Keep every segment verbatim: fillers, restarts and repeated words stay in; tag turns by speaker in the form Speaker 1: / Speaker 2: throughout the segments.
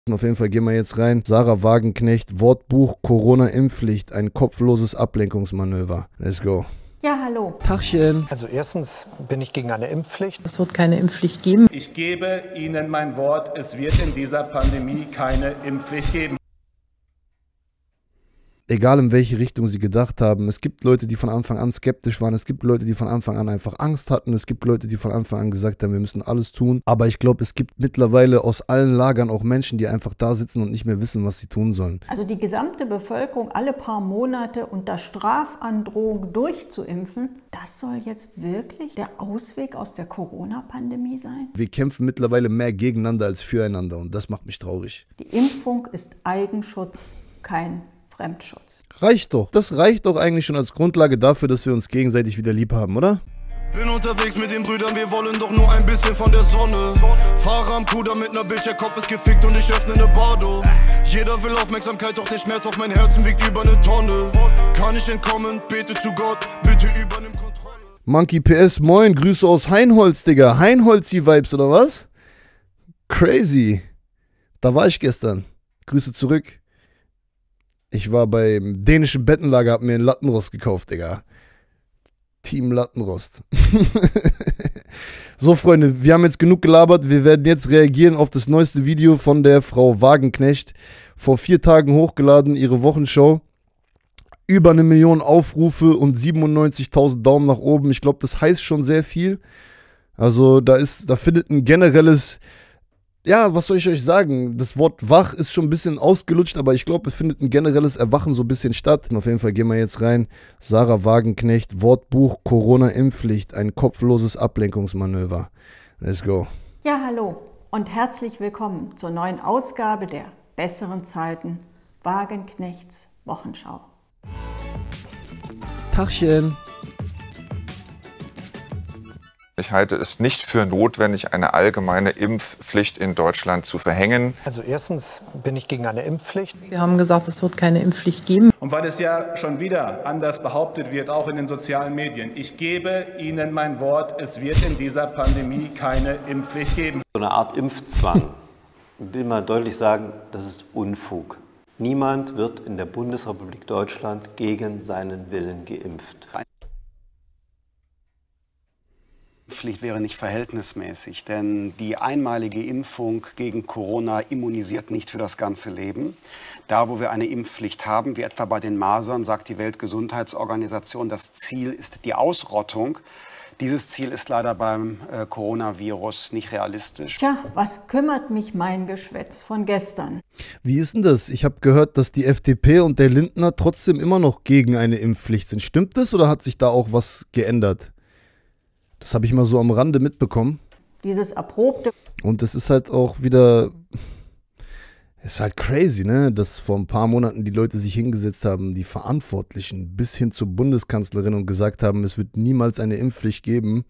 Speaker 1: Auf jeden Fall gehen wir jetzt rein. Sarah Wagenknecht, Wortbuch Corona-Impfpflicht, ein kopfloses Ablenkungsmanöver. Let's go.
Speaker 2: Ja, hallo.
Speaker 1: Tachchen.
Speaker 3: Also erstens bin ich gegen eine Impfpflicht.
Speaker 4: Es wird keine Impfpflicht geben.
Speaker 5: Ich gebe Ihnen mein Wort, es wird in dieser Pandemie keine Impfpflicht geben.
Speaker 1: Egal in welche Richtung sie gedacht haben. Es gibt Leute, die von Anfang an skeptisch waren. Es gibt Leute, die von Anfang an einfach Angst hatten. Es gibt Leute, die von Anfang an gesagt haben, wir müssen alles tun. Aber ich glaube, es gibt mittlerweile aus allen Lagern auch Menschen, die einfach da sitzen und nicht mehr wissen, was sie tun sollen.
Speaker 2: Also die gesamte Bevölkerung alle paar Monate unter Strafandrohung durchzuimpfen, das soll jetzt wirklich der Ausweg aus der Corona-Pandemie sein?
Speaker 1: Wir kämpfen mittlerweile mehr gegeneinander als füreinander und das macht mich traurig.
Speaker 2: Die Impfung ist Eigenschutz, kein Fremdschutz.
Speaker 1: Reicht doch. Das reicht doch eigentlich schon als Grundlage dafür, dass wir uns gegenseitig wieder lieb haben, oder?
Speaker 6: Bin unterwegs mit den Brüdern, wir wollen doch nur ein bisschen von der Sonne. Fahre am Kuder mit ner Bitch, der Kopf ist gefickt und ich öffne ne Bardo. Jeder will Aufmerksamkeit, doch der Schmerz auf mein Herzen wiegt über ne Tonne. Kann ich entkommen, bete zu Gott, bitte übernimm Kontrolle.
Speaker 1: Monkey P S, moin, Grüße aus Heinholz, Digga. Heinholzi-Vibes, oder was? Crazy. Da war ich gestern. Grüße zurück. Ich war beim dänischen Bettenlager, hab mir einen Lattenrost gekauft, Digga. Team Lattenrost. So, Freunde, wir haben jetzt genug gelabert. Wir werden jetzt reagieren auf das neueste Video von der Frau Wagenknecht. Vor vier Tagen hochgeladen, ihre Wochenshow. Über eine Million Aufrufe und siebenundneunzigtausend Daumen nach oben. Ich glaube, das heißt schon sehr viel. Also da ist, da findet ein generelles... Ja, was soll ich euch sagen? Das Wort wach ist schon ein bisschen ausgelutscht, aber ich glaube, es findet ein generelles Erwachen so ein bisschen statt. Und auf jeden Fall gehen wir jetzt rein. Sarah Wagenknecht, Wortbuch Corona-Impfpflicht, ein kopfloses Ablenkungsmanöver. Let's go.
Speaker 2: Ja, hallo und herzlich willkommen zur neuen Ausgabe der besseren Zeiten Wagenknechts Wochenschau.
Speaker 1: Tachchen.
Speaker 7: Ich halte es nicht für notwendig, eine allgemeine Impfpflicht in Deutschland zu verhängen.
Speaker 3: Also erstens bin ich gegen eine Impfpflicht.
Speaker 4: Wir haben gesagt, es wird keine Impfpflicht geben.
Speaker 5: Und weil es ja schon wieder anders behauptet wird, auch in den sozialen Medien, ich gebe Ihnen mein Wort, es wird in dieser Pandemie keine Impfpflicht geben.
Speaker 8: So eine Art Impfzwang, ich will mal deutlich sagen, das ist Unfug. Niemand wird in der Bundesrepublik Deutschland gegen seinen Willen geimpft.
Speaker 9: Pflicht wäre nicht verhältnismäßig, denn die einmalige Impfung gegen Corona immunisiert nicht für das ganze Leben. Da, wo wir eine Impfpflicht haben, wie etwa bei den Masern, sagt die Weltgesundheitsorganisation, das Ziel ist die Ausrottung. Dieses Ziel ist leider beim äh, Coronavirus nicht realistisch.
Speaker 2: Tja, was kümmert mich mein Geschwätz von gestern?
Speaker 1: Wie ist denn das? Ich habe gehört, dass die F D P und der Lindner trotzdem immer noch gegen eine Impfpflicht sind. Stimmt das oder hat sich da auch was geändert? Das habe ich mal so am Rande mitbekommen.
Speaker 2: Dieses erprobte...
Speaker 1: Und es ist halt auch wieder... Es ist halt crazy, ne? Dass vor ein paar Monaten die Leute sich hingesetzt haben, die Verantwortlichen, bis hin zur Bundeskanzlerin und gesagt haben, es wird niemals eine Impfpflicht geben.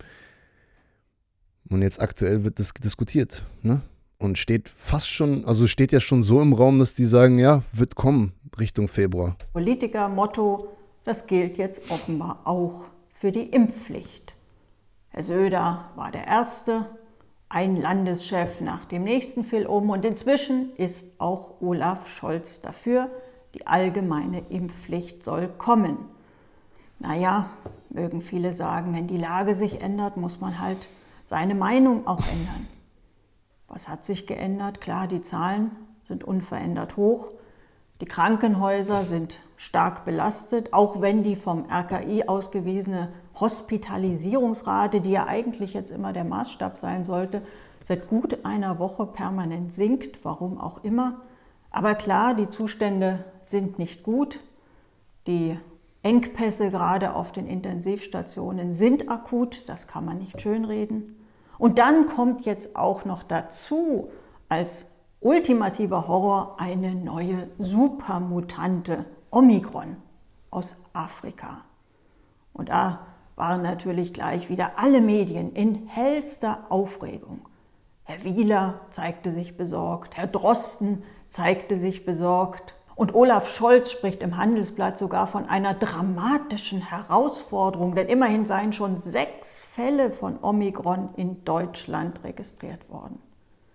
Speaker 1: Und jetzt aktuell wird das diskutiert, ne? Und steht fast schon, also steht ja schon so im Raum, dass die sagen, ja, wird kommen Richtung Februar.
Speaker 2: Politiker-Motto, das gilt jetzt offenbar auch für die Impfpflicht. Herr Söder war der Erste, ein Landeschef nach dem nächsten fiel um und inzwischen ist auch Olaf Scholz dafür, die allgemeine Impfpflicht soll kommen. Naja, mögen viele sagen, wenn die Lage sich ändert, muss man halt seine Meinung auch ändern. Was hat sich geändert? Klar, die Zahlen sind unverändert hoch. Die Krankenhäuser sind stark belastet, auch wenn die vom R K I ausgewiesene Hospitalisierungsrate, die ja eigentlich jetzt immer der Maßstab sein sollte, seit gut einer Woche permanent sinkt, warum auch immer. Aber klar, die Zustände sind nicht gut. Die Engpässe gerade auf den Intensivstationen sind akut, das kann man nicht schönreden. Und dann kommt jetzt auch noch dazu, als ultimativer Horror, eine neue Supermutante, Omikron aus Afrika. Und da waren natürlich gleich wieder alle Medien in hellster Aufregung. Herr Wieler zeigte sich besorgt, Herr Drosten zeigte sich besorgt und Olaf Scholz spricht im Handelsblatt sogar von einer dramatischen Herausforderung, denn immerhin seien schon sechs Fälle von Omikron in Deutschland registriert worden.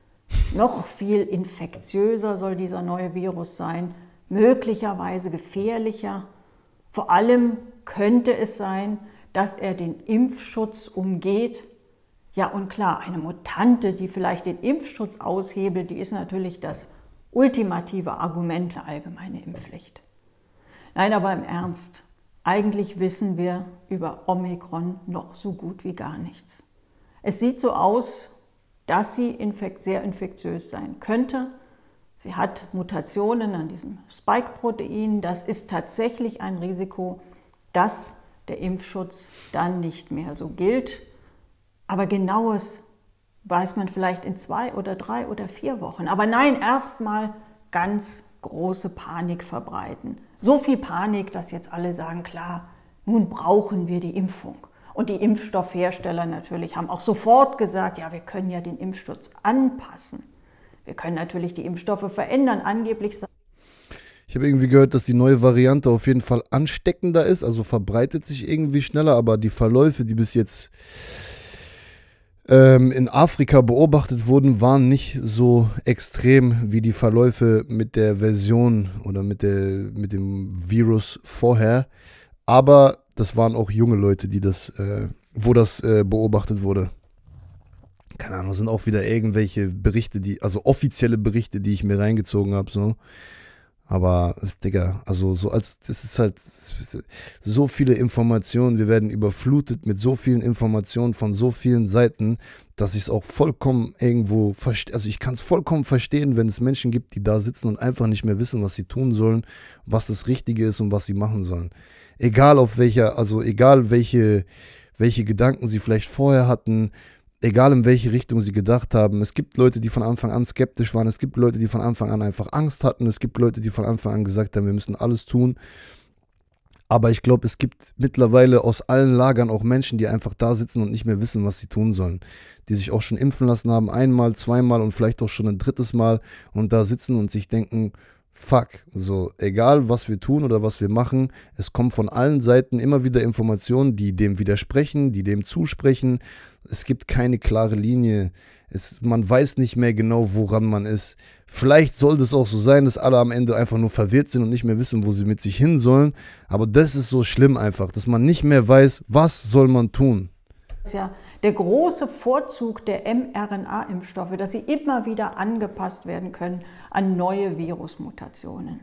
Speaker 2: Noch viel infektiöser soll dieser neue Virus sein, möglicherweise gefährlicher. Vor allem könnte es sein, dass er den Impfschutz umgeht. Ja, und klar, eine Mutante, die vielleicht den Impfschutz aushebelt, die ist natürlich das ultimative Argument für allgemeine Impfpflicht. Nein, aber im Ernst, eigentlich wissen wir über Omikron noch so gut wie gar nichts. Es sieht so aus, dass sie infekt- sehr infektiös sein könnte. Sie hat Mutationen an diesem Spike-Protein. Das ist tatsächlich ein Risiko, dass der Impfschutz dann nicht mehr so gilt. Aber Genaues weiß man vielleicht in zwei oder drei oder vier Wochen. Aber nein, erstmal ganz große Panik verbreiten. So viel Panik, dass jetzt alle sagen, klar, nun brauchen wir die Impfung. Und die Impfstoffhersteller natürlich haben auch sofort gesagt, ja, wir können ja den Impfschutz anpassen. Wir können natürlich die Impfstoffe verändern, angeblich.
Speaker 1: Ich habe irgendwie gehört, dass die neue Variante auf jeden Fall ansteckender ist, also verbreitet sich irgendwie schneller, aber die Verläufe, die bis jetzt ähm, in Afrika beobachtet wurden, waren nicht so extrem wie die Verläufe mit der Version oder mit, der, mit dem Virus vorher. Aber das waren auch junge Leute, die das, äh, wo das äh, beobachtet wurde. Keine Ahnung, sind auch wieder irgendwelche Berichte, die, also offizielle Berichte, die ich mir reingezogen habe, so. Aber, Digga, also so als, das ist halt so viele Informationen, wir werden überflutet mit so vielen Informationen von so vielen Seiten, dass ich es auch vollkommen irgendwo verstehe, also ich kann es vollkommen verstehen, wenn es Menschen gibt, die da sitzen und einfach nicht mehr wissen, was sie tun sollen, was das Richtige ist und was sie machen sollen. Egal auf welcher, also egal welche, welche Gedanken sie vielleicht vorher hatten, egal in welche Richtung sie gedacht haben. Es gibt Leute, die von Anfang an skeptisch waren. Es gibt Leute, die von Anfang an einfach Angst hatten. Es gibt Leute, die von Anfang an gesagt haben, wir müssen alles tun. Aber ich glaube, es gibt mittlerweile aus allen Lagern auch Menschen, die einfach da sitzen und nicht mehr wissen, was sie tun sollen. Die sich auch schon impfen lassen haben, einmal, zweimal und vielleicht auch schon ein drittes Mal und da sitzen und sich denken, fuck, so egal was wir tun oder was wir machen, es kommen von allen Seiten immer wieder Informationen, die dem widersprechen, die dem zusprechen. Es gibt keine klare Linie. Es, man weiß nicht mehr genau, woran man ist. Vielleicht sollte es auch so sein, dass alle am Ende einfach nur verwirrt sind und nicht mehr wissen, wo sie mit sich hin sollen. Aber das ist so schlimm einfach, dass man nicht mehr weiß, was soll man tun.
Speaker 2: Das ist ja der große Vorzug der mRNA-Impfstoffe, dass sie immer wieder angepasst werden können an neue Virusmutationen.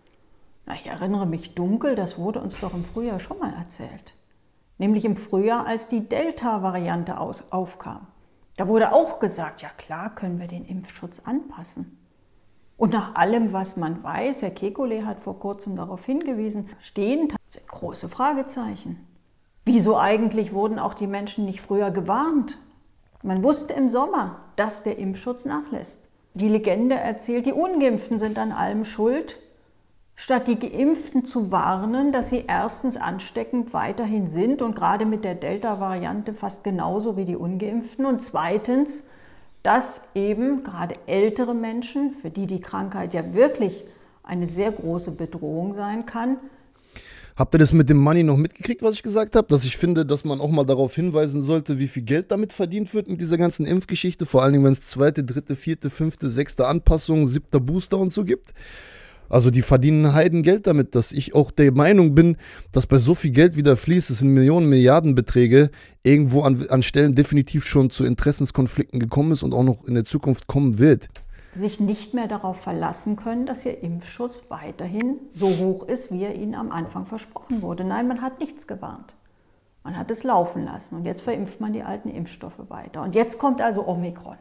Speaker 2: Na, ich erinnere mich dunkel, das wurde uns doch im Frühjahr schon mal erzählt. Nämlich im Frühjahr, als die Delta-Variante aufkam. Da wurde auch gesagt, ja klar, können wir den Impfschutz anpassen. Und nach allem, was man weiß, Herr Kekulé hat vor kurzem darauf hingewiesen, stehen sind große Fragezeichen. Wieso eigentlich wurden auch die Menschen nicht früher gewarnt? Man wusste im Sommer, dass der Impfschutz nachlässt. Die Legende erzählt, die Ungeimpften sind an allem schuld, statt die Geimpften zu warnen, dass sie erstens ansteckend weiterhin sind und gerade mit der Delta-Variante fast genauso wie die Ungeimpften und zweitens, dass eben gerade ältere Menschen, für die die Krankheit ja wirklich eine sehr große Bedrohung sein kann.
Speaker 1: Habt ihr das mit dem Money noch mitgekriegt, was ich gesagt habe? Dass ich finde, dass man auch mal darauf hinweisen sollte, wie viel Geld damit verdient wird mit dieser ganzen Impfgeschichte. Vor allen Dingen, wenn es zweite, dritte, vierte, fünfte, sechste Anpassung, siebter Booster und so gibt. Also die verdienen Heidengeld damit, dass ich auch der Meinung bin, dass bei so viel Geld wieder fließt, es sind Millionen, Milliardenbeträge, irgendwo an, an Stellen definitiv schon zu Interessenskonflikten gekommen ist und auch noch in der Zukunft kommen wird.
Speaker 2: Sich nicht mehr darauf verlassen können, dass ihr Impfschutz weiterhin so hoch ist, wie er ihnen am Anfang versprochen wurde. Nein, man hat nichts gewarnt. Man hat es laufen lassen und jetzt verimpft man die alten Impfstoffe weiter. Und jetzt kommt also Omikron.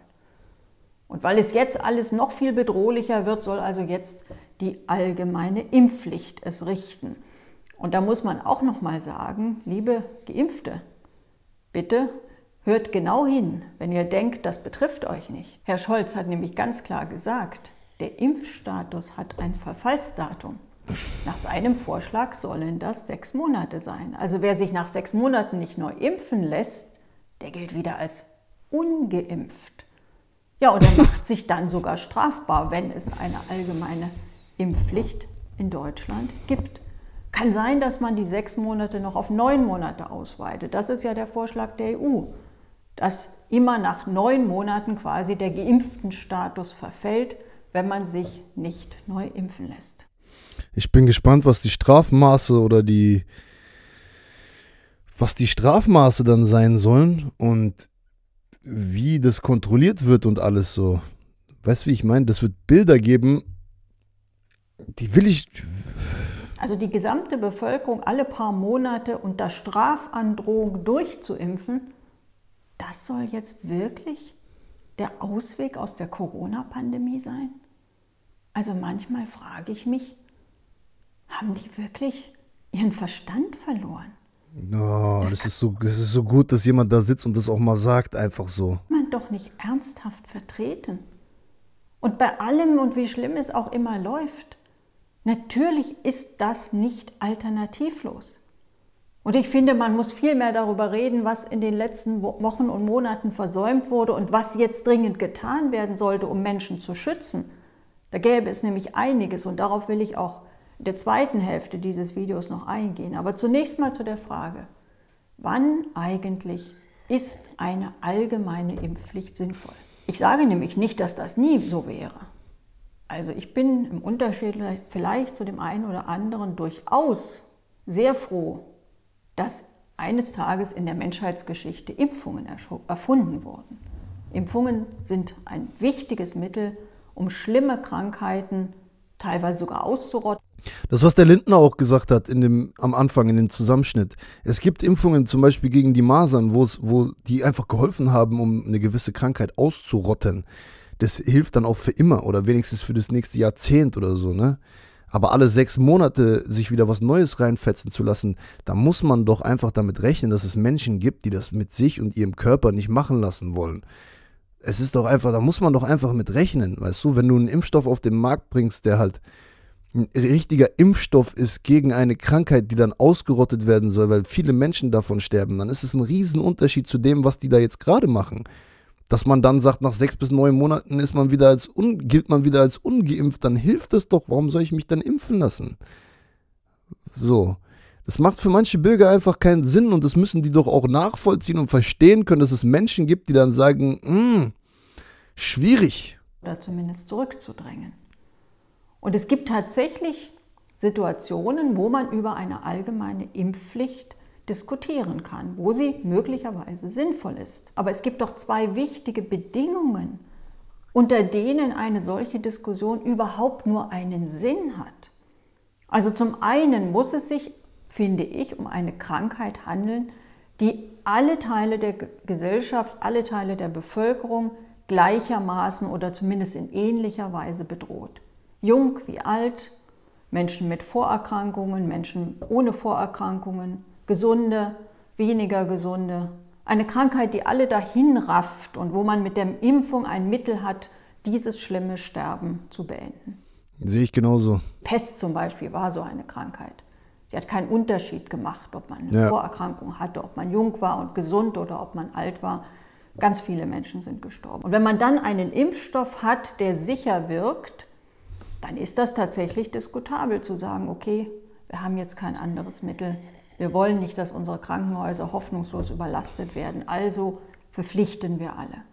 Speaker 2: Und weil es jetzt alles noch viel bedrohlicher wird, soll also jetzt die allgemeine Impfpflicht es richten. Und da muss man auch noch mal sagen, liebe Geimpfte, bitte hört genau hin, wenn ihr denkt, das betrifft euch nicht. Herr Scholz hat nämlich ganz klar gesagt, der Impfstatus hat ein Verfallsdatum. Nach seinem Vorschlag sollen das sechs Monate sein. Also wer sich nach sechs Monaten nicht neu impfen lässt, der gilt wieder als ungeimpft. Ja, und er macht sich dann sogar strafbar, wenn es eine allgemeine Impfpflicht in Deutschland gibt. Kann sein, dass man die sechs Monate noch auf neun Monate ausweitet. Das ist ja der Vorschlag der E U, dass immer nach neun Monaten quasi der geimpften Status verfällt, wenn man sich nicht neu impfen lässt.
Speaker 1: Ich bin gespannt, was die Strafmaße oder die, was die Strafmaße dann sein sollen und wie das kontrolliert wird und alles so. Weißt du, wie ich meine? Das wird Bilder geben, die will ich...
Speaker 2: Also die gesamte Bevölkerung alle paar Monate unter Strafandrohung durchzuimpfen, das soll jetzt wirklich der Ausweg aus der Corona-Pandemie sein? Also manchmal frage ich mich, haben die wirklich ihren Verstand verloren?
Speaker 1: Oh, das, das, ist so, das ist so gut, dass jemand da sitzt und das auch mal sagt, einfach so.
Speaker 2: Man doch nicht ernsthaft vertreten. Und bei allem und wie schlimm es auch immer läuft, natürlich ist das nicht alternativlos. Und ich finde, man muss viel mehr darüber reden, was in den letzten Wochen und Monaten versäumt wurde und was jetzt dringend getan werden sollte, um Menschen zu schützen. Da gäbe es nämlich einiges und darauf will ich auch in der zweiten Hälfte dieses Videos noch eingehen. Aber zunächst mal zu der Frage, wann eigentlich ist eine allgemeine Impfpflicht sinnvoll? Ich sage nämlich nicht, dass das nie so wäre. Also ich bin im Unterschied vielleicht zu dem einen oder anderen durchaus sehr froh, dass eines Tages in der Menschheitsgeschichte Impfungen erfunden wurden. Impfungen sind ein wichtiges Mittel, um schlimme Krankheiten teilweise sogar auszurotten.
Speaker 1: Das, was der Lindner auch gesagt hat in dem, am Anfang in dem Zusammenschnitt. Es gibt Impfungen zum Beispiel gegen die Masern, wo es, wo die einfach geholfen haben, um eine gewisse Krankheit auszurotten. Das hilft dann auch für immer oder wenigstens für das nächste Jahrzehnt oder so, ne? Aber alle sechs Monate sich wieder was Neues reinfetzen zu lassen, da muss man doch einfach damit rechnen, dass es Menschen gibt, die das mit sich und ihrem Körper nicht machen lassen wollen. Es ist doch einfach, da muss man doch einfach mit rechnen, weißt du? Wenn du einen Impfstoff auf den Markt bringst, der halt ein richtiger Impfstoff ist gegen eine Krankheit, die dann ausgerottet werden soll, weil viele Menschen davon sterben, dann ist es ein Riesenunterschied zu dem, was die da jetzt gerade machen. Dass man dann sagt, nach sechs bis neun Monaten ist man wieder als un, gilt man wieder als ungeimpft, dann hilft es doch. Warum soll ich mich dann impfen lassen? So. Das macht für manche Bürger einfach keinen Sinn und das müssen die doch auch nachvollziehen und verstehen können, dass es Menschen gibt, die dann sagen, hm, schwierig.
Speaker 2: Oder zumindest zurückzudrängen. Und es gibt tatsächlich Situationen, wo man über eine allgemeine Impfpflicht diskutieren kann, wo sie möglicherweise sinnvoll ist. Aber es gibt doch zwei wichtige Bedingungen, unter denen eine solche Diskussion überhaupt nur einen Sinn hat. Also zum einen muss es sich, finde ich, um eine Krankheit handeln, die alle Teile der Gesellschaft, alle Teile der Bevölkerung gleichermaßen oder zumindest in ähnlicher Weise bedroht. Jung wie alt, Menschen mit Vorerkrankungen, Menschen ohne Vorerkrankungen, Gesunde, weniger Gesunde. Eine Krankheit, die alle dahin rafft und wo man mit der Impfung ein Mittel hat, dieses schlimme Sterben zu beenden.
Speaker 1: Sehe ich genauso.
Speaker 2: Pest zum Beispiel war so eine Krankheit. Die hat keinen Unterschied gemacht, ob man eine ja. Vorerkrankung hatte, ob man jung war und gesund oder ob man alt war. Ganz viele Menschen sind gestorben. Und wenn man dann einen Impfstoff hat, der sicher wirkt, dann ist das tatsächlich diskutabel zu sagen, okay, wir haben jetzt kein anderes Mittel. Wir wollen nicht, dass unsere Krankenhäuser hoffnungslos überlastet werden, also verpflichten wir alle.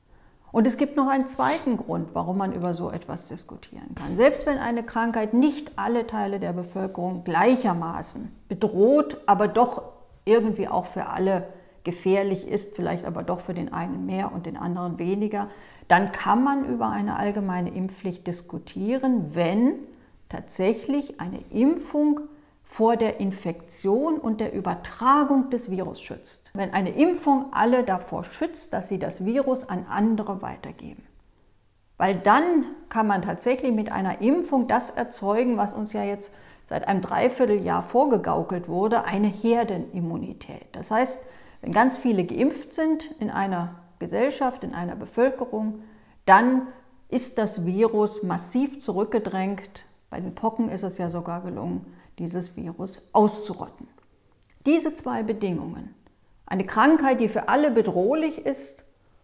Speaker 2: Und es gibt noch einen zweiten Grund, warum man über so etwas diskutieren kann. Selbst wenn eine Krankheit nicht alle Teile der Bevölkerung gleichermaßen bedroht, aber doch irgendwie auch für alle gefährlich ist, vielleicht aber doch für den einen mehr und den anderen weniger, dann kann man über eine allgemeine Impfpflicht diskutieren, wenn tatsächlich eine Impfung vor der Infektion und der Übertragung des Virus schützt. Wenn eine Impfung alle davor schützt, dass sie das Virus an andere weitergeben. Weil dann kann man tatsächlich mit einer Impfung das erzeugen, was uns ja jetzt seit einem Dreivierteljahr vorgegaukelt wurde, eine Herdenimmunität. Das heißt, wenn ganz viele geimpft sind in einer Gesellschaft, in einer Bevölkerung, dann ist das Virus massiv zurückgedrängt. Bei den Pocken ist es ja sogar gelungen, dieses Virus auszurotten. Diese zwei Bedingungen, eine Krankheit, die für alle bedrohlich ist,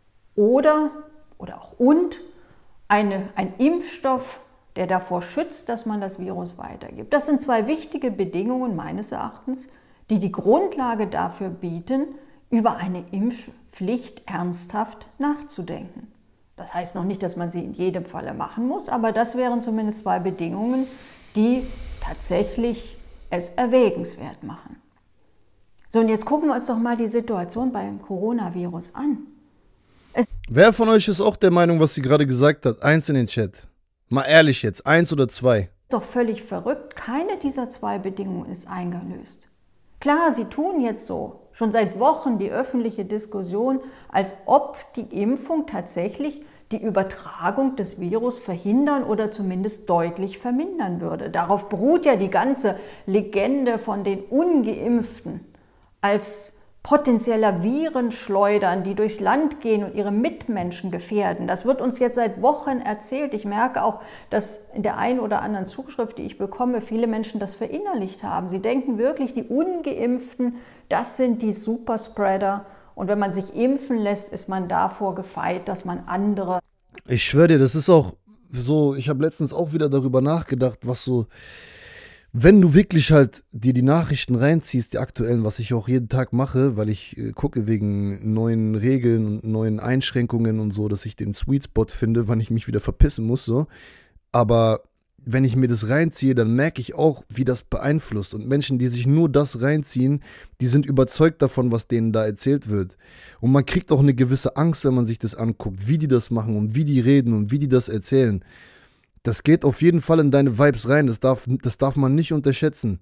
Speaker 2: oder, oder auch und, eine, ein Impfstoff, der davor schützt, dass man das Virus weitergibt. Das sind zwei wichtige Bedingungen meines Erachtens, die die Grundlage dafür bieten, über eine Impfpflicht Impfpflicht ernsthaft nachzudenken. Das heißt noch nicht, dass man sie in jedem Falle machen muss, aber das wären zumindest zwei Bedingungen, die tatsächlich es erwägenswert machen. So, und jetzt gucken wir uns doch mal die Situation beim Coronavirus an. Es
Speaker 1: Wer von euch ist auch der Meinung, was sie gerade gesagt hat? Eins in den Chat. Mal ehrlich jetzt, eins oder zwei?
Speaker 2: ist doch völlig verrückt, keine dieser zwei Bedingungen ist eingelöst. Klar, sie tun jetzt so, schon seit Wochen die öffentliche Diskussion, als ob die Impfung tatsächlich die Übertragung des Virus verhindern oder zumindest deutlich vermindern würde. Darauf beruht ja die ganze Legende von den Ungeimpften als potenzieller Virenschleudern, die durchs Land gehen und ihre Mitmenschen gefährden. Das wird uns jetzt seit Wochen erzählt. Ich merke auch, dass in der einen oder anderen Zuschrift, die ich bekomme, viele Menschen das verinnerlicht haben. Sie denken wirklich, die Ungeimpften, das sind die Superspreader. Und wenn man sich impfen lässt, ist man davor gefeit, dass man andere...
Speaker 1: Ich schwöre dir, das ist auch so, ich habe letztens auch wieder darüber nachgedacht, was so... Wenn du wirklich halt dir die Nachrichten reinziehst, die aktuellen, was ich auch jeden Tag mache, weil ich äh, gucke wegen neuen Regeln und neuen Einschränkungen und so, dass ich den Sweet Spot finde, wann ich mich wieder verpissen muss, so. Aber wenn ich mir das reinziehe, dann merke ich auch, wie das beeinflusst. Und Menschen, die sich nur das reinziehen, die sind überzeugt davon, was denen da erzählt wird. Und man kriegt auch eine gewisse Angst, wenn man sich das anguckt, wie die das machen und wie die reden und wie die das erzählen. Das geht auf jeden Fall in deine Vibes rein, das darf, das darf man nicht unterschätzen.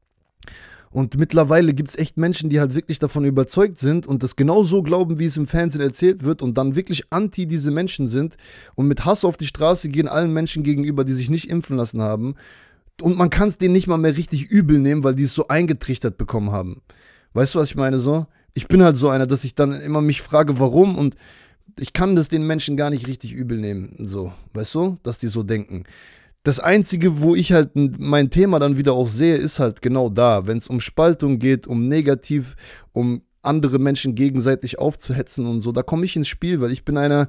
Speaker 1: Und mittlerweile gibt es echt Menschen, die halt wirklich davon überzeugt sind und das genau so glauben, wie es im Fernsehen erzählt wird und dann wirklich anti diese Menschen sind und mit Hass auf die Straße gehen allen Menschen gegenüber, die sich nicht impfen lassen haben. Und man kann es denen nicht mal mehr richtig übel nehmen, weil die es so eingetrichtert bekommen haben. Weißt du, was ich meine so? Ich bin halt so einer, dass ich dann immer mich frage, warum, und ich kann das den Menschen gar nicht richtig übel nehmen, so, weißt du, dass die so denken. Das Einzige, wo ich halt mein Thema dann wieder auch sehe, ist halt genau da, wenn es um Spaltung geht, um negativ, um andere Menschen gegenseitig aufzuhetzen und so, da komme ich ins Spiel, weil ich bin einer,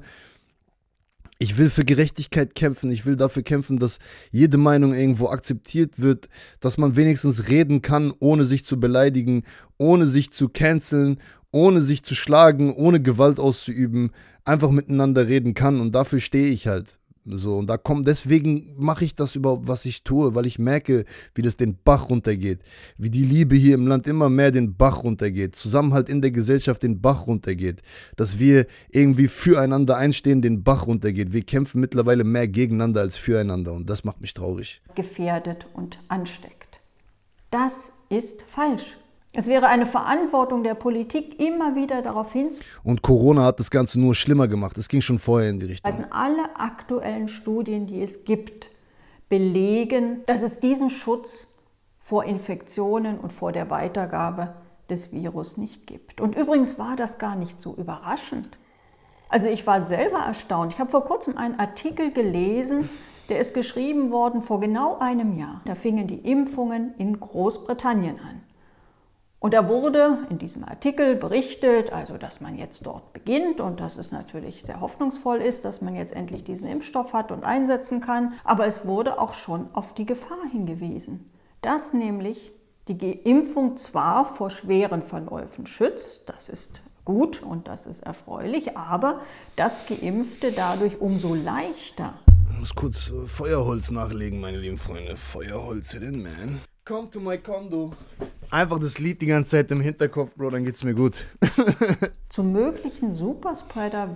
Speaker 1: ich will für Gerechtigkeit kämpfen, ich will dafür kämpfen, dass jede Meinung irgendwo akzeptiert wird, dass man wenigstens reden kann, ohne sich zu beleidigen, ohne sich zu canceln, ohne sich zu schlagen, ohne Gewalt auszuüben, einfach miteinander reden kann, und dafür stehe ich halt. So, und da kommt, deswegen mache ich das überhaupt, was ich tue, weil ich merke, wie das den Bach runtergeht, wie die Liebe hier im Land immer mehr den Bach runtergeht, Zusammenhalt in der Gesellschaft den Bach runtergeht, dass wir irgendwie füreinander einstehen, den Bach runtergeht. Wir kämpfen mittlerweile mehr gegeneinander als füreinander, und das macht mich traurig.
Speaker 2: Gefährdet und ansteckt. Das ist falsch. Es wäre eine Verantwortung der Politik, immer wieder darauf hinzuweisen.
Speaker 1: Und Corona hat das Ganze nur schlimmer gemacht. Es ging schon vorher in die Richtung.
Speaker 2: Also alle aktuellen Studien, die es gibt, belegen, dass es diesen Schutz vor Infektionen und vor der Weitergabe des Virus nicht gibt. Und übrigens war das gar nicht so überraschend. Also ich war selber erstaunt. Ich habe vor kurzem einen Artikel gelesen, der ist geschrieben worden vor genau einem Jahr. Da fingen die Impfungen in Großbritannien an. Und da wurde in diesem Artikel berichtet, also dass man jetzt dort beginnt und dass es natürlich sehr hoffnungsvoll ist, dass man jetzt endlich diesen Impfstoff hat und einsetzen kann. Aber es wurde auch schon auf die Gefahr hingewiesen, dass nämlich die Impfung zwar vor schweren Verläufen schützt, das ist gut und das ist erfreulich, aber dass Geimpfte dadurch umso leichter.
Speaker 1: Ich muss kurz äh, Feuerholz nachlegen, meine lieben Freunde. Feuerholz it in, man. Come to my condo. Einfach das Lied die ganze Zeit im Hinterkopf, Bro, dann geht's mir gut.
Speaker 2: Zu möglichen Superspreadern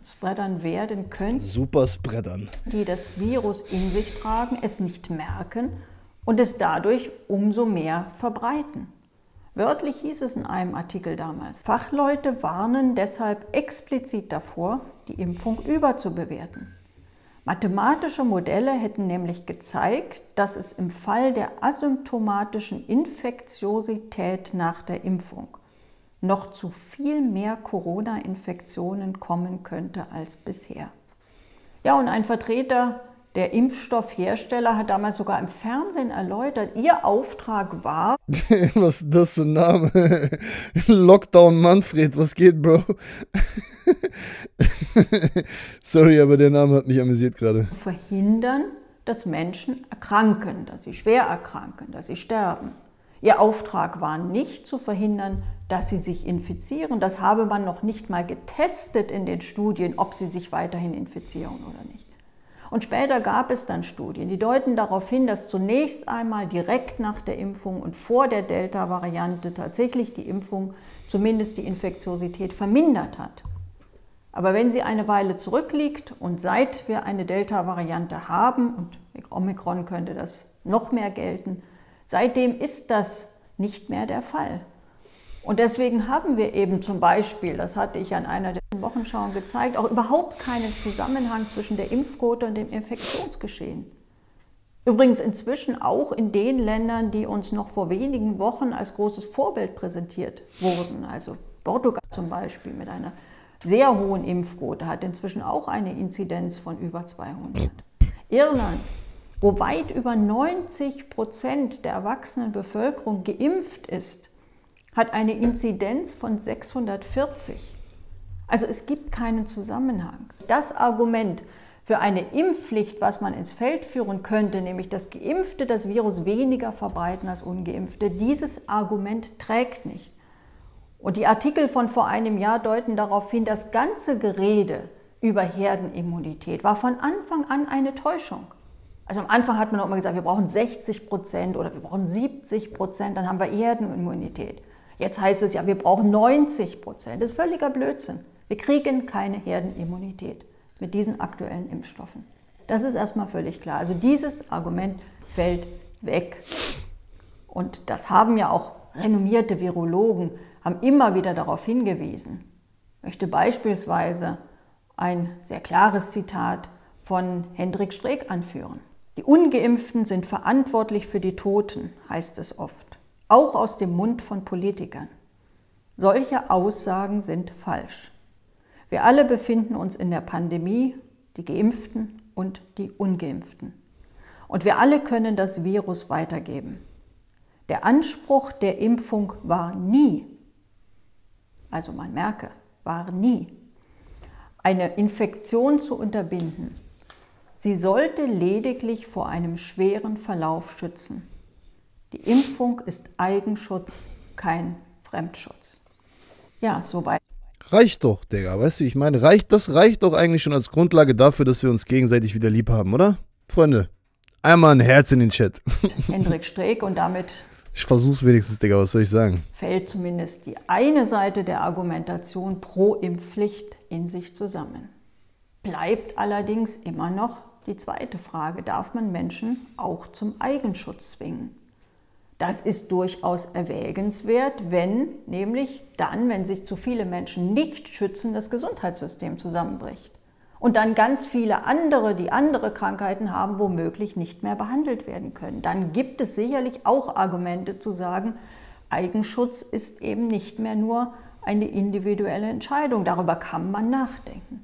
Speaker 2: werden können,
Speaker 1: Superspreadern,
Speaker 2: die das Virus in sich tragen, es nicht merken und es dadurch umso mehr verbreiten. Wörtlich hieß es in einem Artikel damals: Fachleute warnen deshalb explizit davor, die Impfung überzubewerten. Mathematische Modelle hätten nämlich gezeigt, dass es im Fall der asymptomatischen Infektiosität nach der Impfung noch zu viel mehr Corona-Infektionen kommen könnte als bisher. Ja, und ein Vertreter der Impfstoffhersteller hat damals sogar im Fernsehen erläutert, ihr Auftrag war...
Speaker 1: Was ist das für ein Name? Lockdown Manfred, was geht, Bro? Sorry, aber der Name hat mich amüsiert gerade.
Speaker 2: ...verhindern, dass Menschen erkranken, dass sie schwer erkranken, dass sie sterben. Ihr Auftrag war nicht zu verhindern, dass sie sich infizieren. Das habe man noch nicht mal getestet in den Studien, ob sie sich weiterhin infizieren oder nicht. Und später gab es dann Studien, die deuten darauf hin, dass zunächst einmal direkt nach der Impfung und vor der Delta-Variante tatsächlich die Impfung zumindest die Infektiosität vermindert hat. Aber wenn sie eine Weile zurückliegt und seit wir eine Delta-Variante haben, und mit Omikron könnte das noch mehr gelten, seitdem ist das nicht mehr der Fall. Und deswegen haben wir eben zum Beispiel, das hatte ich an einer der Wochenschauen gezeigt, auch überhaupt keinen Zusammenhang zwischen der Impfquote und dem Infektionsgeschehen. Übrigens inzwischen auch in den Ländern, die uns noch vor wenigen Wochen als großes Vorbild präsentiert wurden. Also Portugal zum Beispiel mit einer sehr hohen Impfquote hat inzwischen auch eine Inzidenz von über zweihundert. Irland, wo weit über neunzig Prozent der erwachsenen Bevölkerung geimpft ist, hat eine Inzidenz von sechshundertvierzig. Also es gibt keinen Zusammenhang. Das Argument für eine Impfpflicht, was man ins Feld führen könnte, nämlich dass Geimpfte das Virus weniger verbreiten als Ungeimpfte, dieses Argument trägt nicht. Und die Artikel von vor einem Jahr deuten darauf hin, das ganze Gerede über Herdenimmunität war von Anfang an eine Täuschung. Also am Anfang hat man auch immer gesagt, wir brauchen sechzig Prozent oder wir brauchen siebzig Prozent, dann haben wir Herdenimmunität. Jetzt heißt es ja, wir brauchen neunzig Prozent. Das ist völliger Blödsinn. Wir kriegen keine Herdenimmunität mit diesen aktuellen Impfstoffen. Das ist erstmal völlig klar. Also dieses Argument fällt weg. Und das haben ja auch renommierte Virologen, haben immer wieder darauf hingewiesen. Ich möchte beispielsweise ein sehr klares Zitat von Hendrik Streeck anführen. Die Ungeimpften sind verantwortlich für die Toten, heißt es oft. Auch aus dem Mund von Politikern. Solche Aussagen sind falsch. Wir alle befinden uns in der Pandemie, die Geimpften und die Ungeimpften. Und wir alle können das Virus weitergeben. Der Anspruch der Impfung war nie, also man merke, war nie, eine Infektion zu unterbinden. Sie sollte lediglich vor einem schweren Verlauf schützen. Die Impfung ist Eigenschutz, kein Fremdschutz. Ja, soweit.
Speaker 1: Reicht doch, Digga, weißt du, ich meine, reicht, das reicht doch eigentlich schon als Grundlage dafür, dass wir uns gegenseitig wieder lieb haben, oder? Freunde, einmal ein Herz in den Chat.
Speaker 2: Hendrik Streeck und damit
Speaker 1: ich versuch's wenigstens, Digga, was soll ich sagen?
Speaker 2: Fällt zumindest die eine Seite der Argumentation pro Impfpflicht in sich zusammen. Bleibt allerdings immer noch die zweite Frage, darf man Menschen auch zum Eigenschutz zwingen? Das ist durchaus erwägenswert, wenn nämlich dann, wenn sich zu viele Menschen nicht schützen, das Gesundheitssystem zusammenbricht. Und dann ganz viele andere, die andere Krankheiten haben, womöglich nicht mehr behandelt werden können. Dann gibt es sicherlich auch Argumente zu sagen, Eigenschutz ist eben nicht mehr nur eine individuelle Entscheidung. Darüber kann man nachdenken.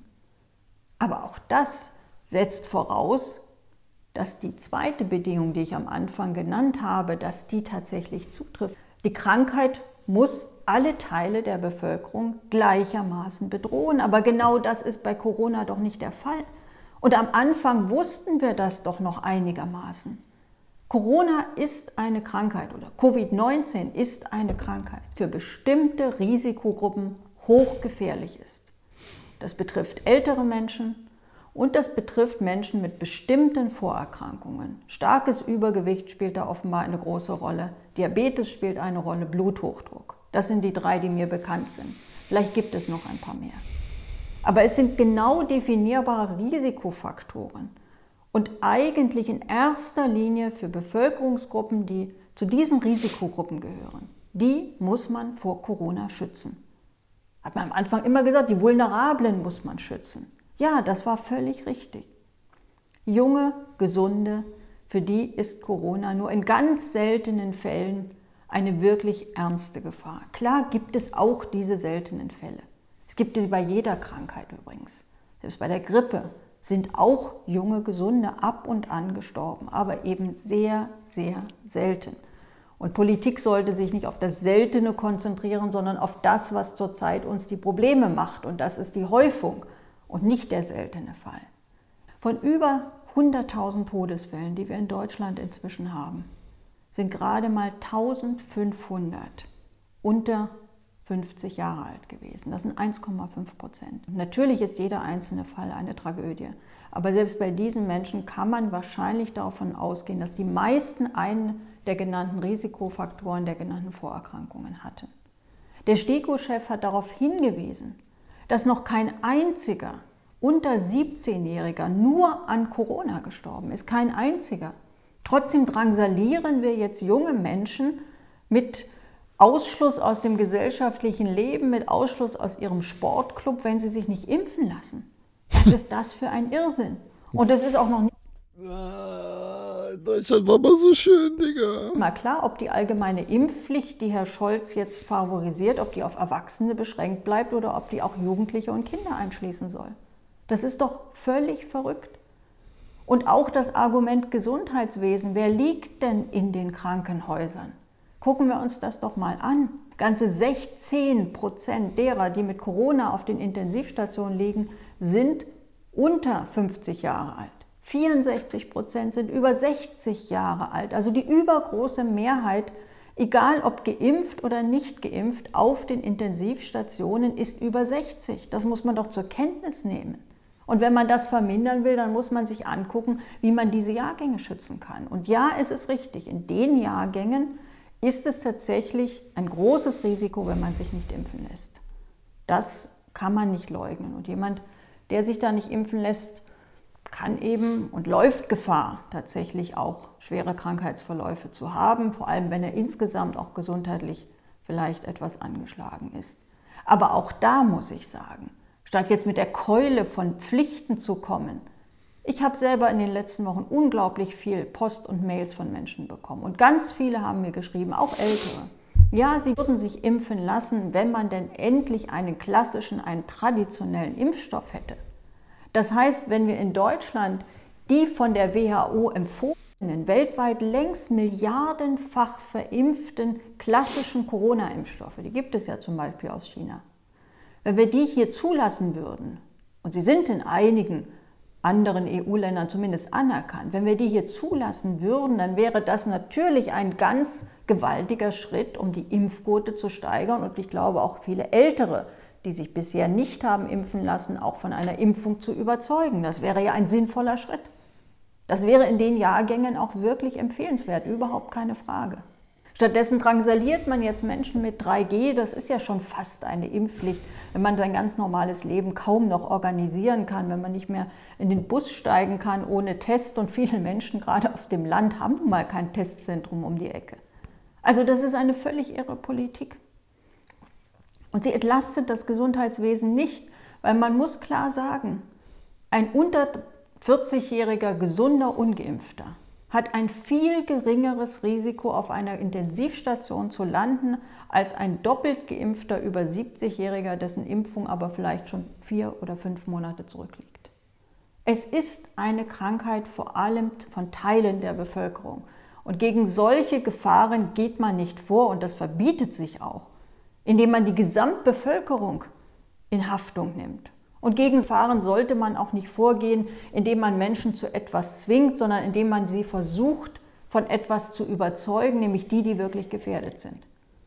Speaker 2: Aber auch das setzt voraus, dass die zweite Bedingung, die ich am Anfang genannt habe, dass die tatsächlich zutrifft. Die Krankheit muss alle Teile der Bevölkerung gleichermaßen bedrohen. Aber genau das ist bei Corona doch nicht der Fall. Und am Anfang wussten wir das doch noch einigermaßen. Corona ist eine Krankheit oder Covid neunzehn ist eine Krankheit, die für bestimmte Risikogruppen hochgefährlich ist. Das betrifft ältere Menschen und das betrifft Menschen mit bestimmten Vorerkrankungen. Starkes Übergewicht spielt da offenbar eine große Rolle. Diabetes spielt eine Rolle, Bluthochdruck. Das sind die drei, die mir bekannt sind. Vielleicht gibt es noch ein paar mehr. Aber es sind genau definierbare Risikofaktoren. Und eigentlich in erster Linie für Bevölkerungsgruppen, die zu diesen Risikogruppen gehören. Die muss man vor Corona schützen. Hat man am Anfang immer gesagt, die Vulnerablen muss man schützen. Ja, das war völlig richtig. Junge, Gesunde, für die ist Corona nur in ganz seltenen Fällen eine wirklich ernste Gefahr. Klar gibt es auch diese seltenen Fälle. Es gibt sie bei jeder Krankheit übrigens. Selbst bei der Grippe sind auch junge Gesunde ab und an gestorben, aber eben sehr, sehr selten. Und Politik sollte sich nicht auf das Seltene konzentrieren, sondern auf das, was zurzeit uns die Probleme macht. Und das ist die Häufung und nicht der seltene Fall. Von über hunderttausend Todesfällen, die wir in Deutschland inzwischen haben, sind gerade mal eintausendfünfhundert unter fünfzig Jahre alt gewesen. Das sind eins Komma fünf Prozent. Natürlich ist jeder einzelne Fall eine Tragödie. Aber selbst bei diesen Menschen kann man wahrscheinlich davon ausgehen, dass die meisten einen der genannten Risikofaktoren, der genannten Vorerkrankungen hatten. Der STIKO-Chef hat darauf hingewiesen, dass noch kein einziger unter siebzehnjähriger nur an Corona gestorben ist. Kein einziger. Trotzdem drangsalieren wir jetzt junge Menschen mit Ausschluss aus dem gesellschaftlichen Leben, mit Ausschluss aus ihrem Sportclub, wenn sie sich nicht impfen lassen. Was ist das für ein Irrsinn? Und das ist auch noch nicht
Speaker 1: Deutschland war mal so schön, Digga.
Speaker 2: mal klar, ob die allgemeine Impfpflicht, die Herr Scholz jetzt favorisiert, ob die auf Erwachsene beschränkt bleibt oder ob die auch Jugendliche und Kinder einschließen soll. Das ist doch völlig verrückt. Und auch das Argument Gesundheitswesen, wer liegt denn in den Krankenhäusern? Gucken wir uns das doch mal an. Ganze sechzehn Prozent derer, die mit Corona auf den Intensivstationen liegen, sind unter fünfzig Jahre alt. vierundsechzig Prozent sind über sechzig Jahre alt. Also die übergroße Mehrheit, egal ob geimpft oder nicht geimpft, auf den Intensivstationen ist über sechzig. Das muss man doch zur Kenntnis nehmen. Und wenn man das vermindern will, dann muss man sich angucken, wie man diese Jahrgänge schützen kann. Und ja, es ist richtig, in den Jahrgängen ist es tatsächlich ein großes Risiko, wenn man sich nicht impfen lässt. Das kann man nicht leugnen. Und jemand, der sich da nicht impfen lässt, kann eben und läuft Gefahr, tatsächlich auch schwere Krankheitsverläufe zu haben, vor allem wenn er insgesamt auch gesundheitlich vielleicht etwas angeschlagen ist. Aber auch da muss ich sagen, statt jetzt mit der Keule von Pflichten zu kommen, ich habe selber in den letzten Wochen unglaublich viel Post und Mails von Menschen bekommen und ganz viele haben mir geschrieben, auch Ältere, ja, sie würden sich impfen lassen, wenn man denn endlich einen klassischen, einen traditionellen Impfstoff hätte. Das heißt, wenn wir in Deutschland die von der W H O empfohlenen, weltweit längst milliardenfach verimpften klassischen Corona-Impfstoffe, die gibt es ja zum Beispiel aus China, wenn wir die hier zulassen würden, und sie sind in einigen anderen E U-Ländern zumindest anerkannt, wenn wir die hier zulassen würden, dann wäre das natürlich ein ganz gewaltiger Schritt, um die Impfquote zu steigern. Und ich glaube auch viele Ältere, die sich bisher nicht haben impfen lassen, auch von einer Impfung zu überzeugen. Das wäre ja ein sinnvoller Schritt. Das wäre in den Jahrgängen auch wirklich empfehlenswert, überhaupt keine Frage. Stattdessen drangsaliert man jetzt Menschen mit drei G, das ist ja schon fast eine Impfpflicht, wenn man sein ganz normales Leben kaum noch organisieren kann, wenn man nicht mehr in den Bus steigen kann ohne Test und viele Menschen, gerade auf dem Land, haben nun mal kein Testzentrum um die Ecke. Also das ist eine völlig irre Politik. Und sie entlastet das Gesundheitswesen nicht, weil man muss klar sagen, ein unter vierzigjähriger gesunder Ungeimpfter hat ein viel geringeres Risiko, auf einer Intensivstation zu landen, als ein doppelt geimpfter über siebzigjähriger, dessen Impfung aber vielleicht schon vier oder fünf Monate zurückliegt. Es ist eine Krankheit vor allem von Teilen der Bevölkerung. Und gegen solche Gefahren geht man nicht vor und das verbietet sich auch, indem man die Gesamtbevölkerung in Haftung nimmt. Und gegen Gefahren sollte man auch nicht vorgehen, indem man Menschen zu etwas zwingt, sondern indem man sie versucht, von etwas zu überzeugen, nämlich die, die wirklich gefährdet sind.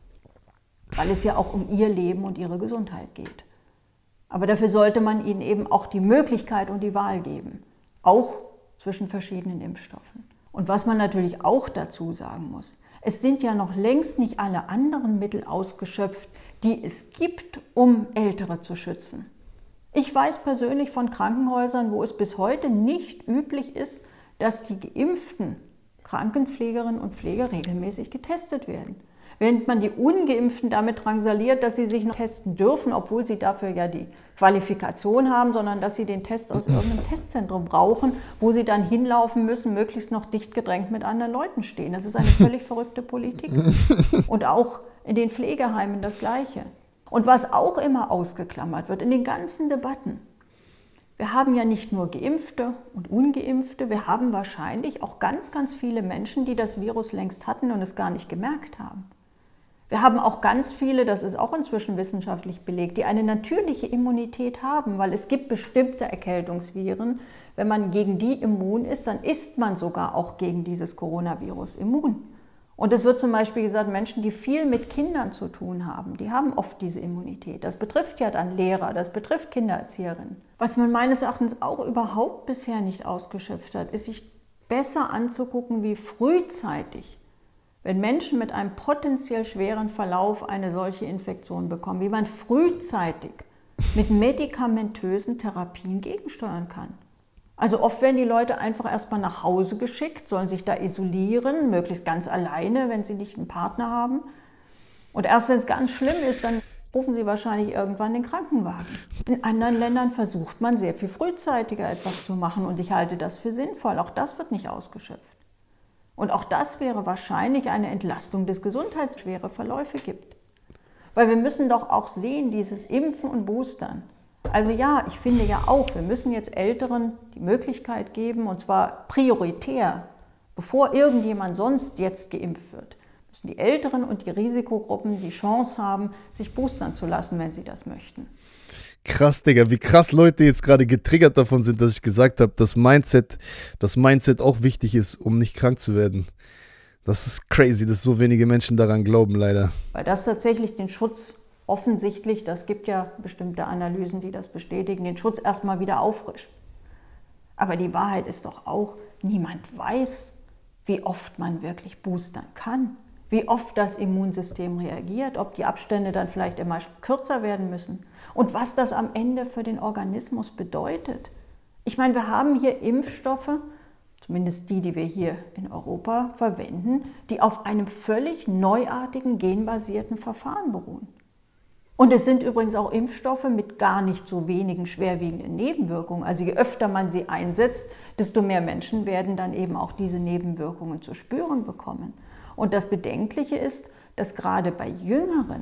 Speaker 2: Weil es ja auch um ihr Leben und ihre Gesundheit geht. Aber dafür sollte man ihnen eben auch die Möglichkeit und die Wahl geben, auch zwischen verschiedenen Impfstoffen. Und was man natürlich auch dazu sagen muss, es sind ja noch längst nicht alle anderen Mittel ausgeschöpft, die es gibt, um Ältere zu schützen. Ich weiß persönlich von Krankenhäusern, wo es bis heute nicht üblich ist, dass die geimpften Krankenpflegerinnen und Pfleger regelmäßig getestet werden. Während man die Ungeimpften damit drangsaliert, dass sie sich noch testen dürfen, obwohl sie dafür ja die Qualifikation haben, sondern dass sie den Test aus irgendeinem Testzentrum brauchen, wo sie dann hinlaufen müssen, möglichst noch dicht gedrängt mit anderen Leuten stehen. Das ist eine völlig verrückte Politik. Und auch in den Pflegeheimen das Gleiche. Und was auch immer ausgeklammert wird in den ganzen Debatten, wir haben ja nicht nur Geimpfte und Ungeimpfte, wir haben wahrscheinlich auch ganz, ganz viele Menschen, die das Virus längst hatten und es gar nicht gemerkt haben. Wir haben auch ganz viele, das ist auch inzwischen wissenschaftlich belegt, die eine natürliche Immunität haben, weil es gibt bestimmte Erkältungsviren, wenn man gegen die immun ist, dann ist man sogar auch gegen dieses Coronavirus immun. Und es wird zum Beispiel gesagt, Menschen, die viel mit Kindern zu tun haben, die haben oft diese Immunität. Das betrifft ja dann Lehrer, das betrifft Kindererzieherinnen. Was man meines Erachtens auch überhaupt bisher nicht ausgeschöpft hat, ist sich besser anzugucken, wie frühzeitig, wenn Menschen mit einem potenziell schweren Verlauf eine solche Infektion bekommen, wie man frühzeitig mit medikamentösen Therapien gegensteuern kann. Also oft werden die Leute einfach erstmal nach Hause geschickt, sollen sich da isolieren, möglichst ganz alleine, wenn sie nicht einen Partner haben. Und erst wenn es ganz schlimm ist, dann rufen sie wahrscheinlich irgendwann den Krankenwagen. In anderen Ländern versucht man sehr viel frühzeitiger etwas zu machen und ich halte das für sinnvoll. Auch das wird nicht ausgeschöpft. Und auch das wäre wahrscheinlich eine Entlastung des Gesundheits, schwere Verläufe gibt. Weil wir müssen doch auch sehen, dieses Impfen und Boostern. Also ja, ich finde ja auch, wir müssen jetzt Älteren die Möglichkeit geben, und zwar prioritär, bevor irgendjemand sonst jetzt geimpft wird, müssen die Älteren und die Risikogruppen die Chance haben, sich boostern zu lassen, wenn sie das möchten.
Speaker 1: Krass, Digga, wie krass Leute jetzt gerade getriggert davon sind, dass ich gesagt habe, dass Mindset, das Mindset auch wichtig ist, um nicht krank zu werden. Das ist crazy, dass so wenige Menschen daran glauben, leider.
Speaker 2: Weil das tatsächlich den Schutz offensichtlich, das gibt ja bestimmte Analysen, die das bestätigen, den Schutz erstmal wieder auffrischt. Aber die Wahrheit ist doch auch, niemand weiß, wie oft man wirklich boostern kann, wie oft das Immunsystem reagiert, ob die Abstände dann vielleicht immer kürzer werden müssen und was das am Ende für den Organismus bedeutet. Ich meine, wir haben hier Impfstoffe, zumindest die, die wir hier in Europa verwenden, die auf einem völlig neuartigen genbasierten Verfahren beruhen. Und es sind übrigens auch Impfstoffe mit gar nicht so wenigen schwerwiegenden Nebenwirkungen. Also je öfter man sie einsetzt, desto mehr Menschen werden dann eben auch diese Nebenwirkungen zu spüren bekommen. Und das Bedenkliche ist, dass gerade bei Jüngeren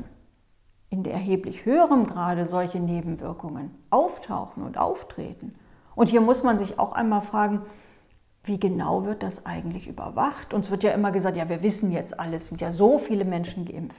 Speaker 2: in erheblich höherem Grade solche Nebenwirkungen auftauchen und auftreten. Und hier muss man sich auch einmal fragen, wie genau wird das eigentlich überwacht? Uns wird ja immer gesagt, ja, wir wissen jetzt alles, es sind ja so viele Menschen geimpft.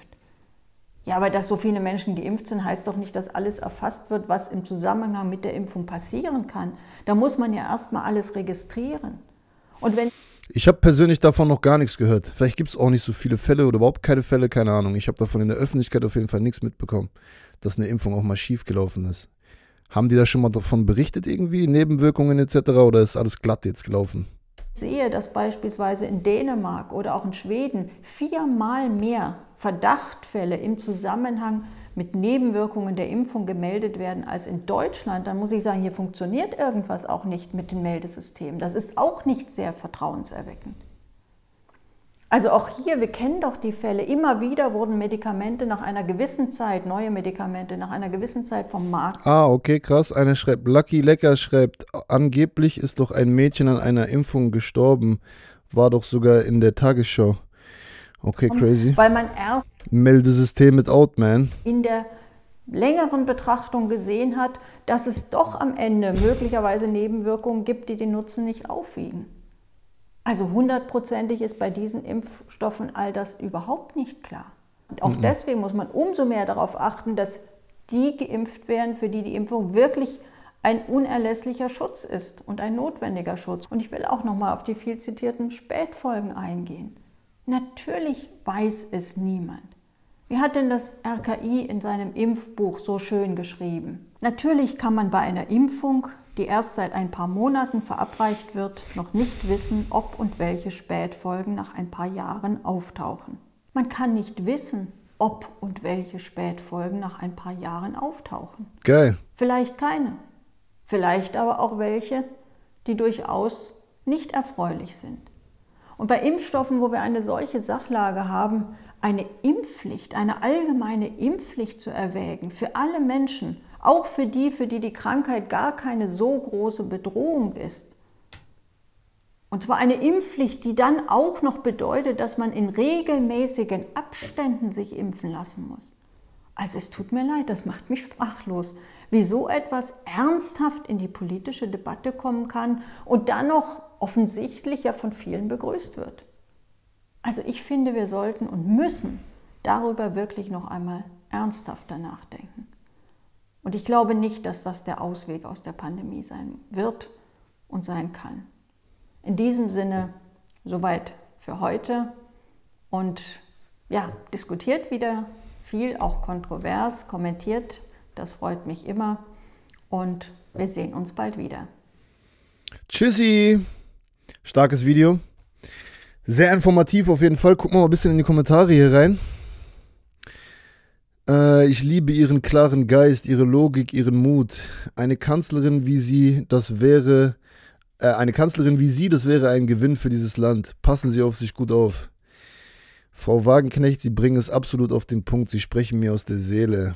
Speaker 2: Ja, aber dass so viele Menschen geimpft sind, heißt doch nicht, dass alles erfasst wird, was im Zusammenhang mit der Impfung passieren kann. Da muss man ja erstmal alles registrieren. Und wenn
Speaker 1: ich habe persönlich davon noch gar nichts gehört. Vielleicht gibt es auch nicht so viele Fälle oder überhaupt keine Fälle, keine Ahnung. Ich habe davon in der Öffentlichkeit auf jeden Fall nichts mitbekommen, dass eine Impfung auch mal schief gelaufen ist. Haben die da schon mal davon berichtet irgendwie, Nebenwirkungen et cetera, oder ist alles glatt jetzt gelaufen?
Speaker 2: Ich sehe, dass beispielsweise in Dänemark oder auch in Schweden viermal mehr Verdachtfälle im Zusammenhang mit Nebenwirkungen der Impfung gemeldet werden als in Deutschland, dann muss ich sagen, hier funktioniert irgendwas auch nicht mit den Meldesystemen. Das ist auch nicht sehr vertrauenserweckend. Also auch hier, wir kennen doch die Fälle, immer wieder wurden Medikamente nach einer gewissen Zeit, neue Medikamente nach einer gewissen Zeit vom Markt.
Speaker 1: Ah, okay, krass. Einer schreibt, Lucky Lecker schreibt, angeblich ist doch ein Mädchen an einer Impfung gestorben, war doch sogar in der Tagesschau. Okay, crazy.
Speaker 2: Weil man erst
Speaker 1: Meldesystem mit Outman
Speaker 2: in der längeren Betrachtung gesehen hat, dass es doch am Ende möglicherweise Nebenwirkungen gibt, die den Nutzen nicht aufwiegen. Also hundertprozentig ist bei diesen Impfstoffen all das überhaupt nicht klar. Und auch mhm. deswegen muss man umso mehr darauf achten, dass die geimpft werden, für die die Impfung wirklich ein unerlässlicher Schutz ist und ein notwendiger Schutz. Und ich will auch nochmal auf die viel zitierten Spätfolgen eingehen. Natürlich weiß es niemand. Wie hat denn das R K I in seinem Impfbuch so schön geschrieben? Natürlich kann man bei einer Impfung, die erst seit ein paar Monaten verabreicht wird, noch nicht wissen, ob und welche Spätfolgen nach ein paar Jahren auftauchen. Man kann nicht wissen, ob und welche Spätfolgen nach ein paar Jahren auftauchen.
Speaker 1: Geil.
Speaker 2: Vielleicht keine. Vielleicht aber auch welche, die durchaus nicht erfreulich sind. Und bei Impfstoffen, wo wir eine solche Sachlage haben, eine Impfpflicht, eine allgemeine Impfpflicht zu erwägen, für alle Menschen, auch für die, für die die Krankheit gar keine so große Bedrohung ist. Und zwar eine Impfpflicht, die dann auch noch bedeutet, dass man in regelmäßigen Abständen sich impfen lassen muss. Also es tut mir leid, das macht mich sprachlos, wie so etwas ernsthaft in die politische Debatte kommen kann und dann noch offensichtlich ja von vielen begrüßt wird. Also ich finde, wir sollten und müssen darüber wirklich noch einmal ernsthafter nachdenken. Und ich glaube nicht, dass das der Ausweg aus der Pandemie sein wird und sein kann. In diesem Sinne, soweit für heute. und ja, diskutiert wieder viel, auch kontrovers, kommentiert. Das freut mich immer und wir sehen uns bald wieder.
Speaker 1: Tschüssi! Starkes Video. Sehr informativ auf jeden Fall. Gucken wir mal ein bisschen in die Kommentare hier rein. Äh, ich liebe ihren klaren Geist, ihre Logik, ihren Mut. Eine Kanzlerin wie sie, das wäre... Äh, eine Kanzlerin wie sie, das wäre ein Gewinn für dieses Land. Passen Sie auf sich gut auf. Frau Wagenknecht, Sie bringen es absolut auf den Punkt. Sie sprechen mir aus der Seele.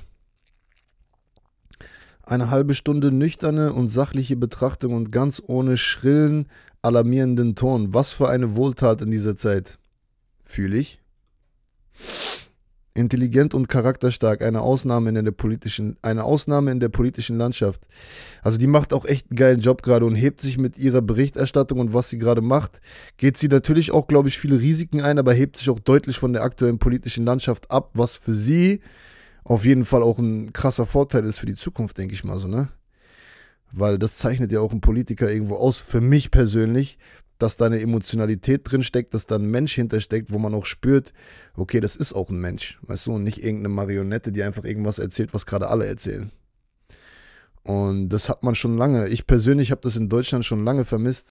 Speaker 1: Eine halbe Stunde nüchterne und sachliche Betrachtung und ganz ohne schrillen, alarmierenden Ton. Was für eine Wohltat in dieser Zeit. Fühle ich. Intelligent und charakterstark, eine Ausnahme in der politischen, eine Ausnahme in der politischen Landschaft. Also die macht auch echt einen geilen Job gerade und hebt sich mit ihrer Berichterstattung und was sie gerade macht, geht sie natürlich auch, glaube ich, viele Risiken ein, aber hebt sich auch deutlich von der aktuellen politischen Landschaft ab, was für sie auf jeden Fall auch ein krasser Vorteil ist für die Zukunft, denke ich mal so, ne? Weil das zeichnet ja auch einen Politiker irgendwo aus, für mich persönlich, dass da eine Emotionalität drin steckt, dass da ein Mensch hintersteckt, wo man auch spürt, okay, das ist auch ein Mensch, weißt du, und nicht irgendeine Marionette, die einfach irgendwas erzählt, was gerade alle erzählen. Und das hat man schon lange, ich persönlich habe das in Deutschland schon lange vermisst.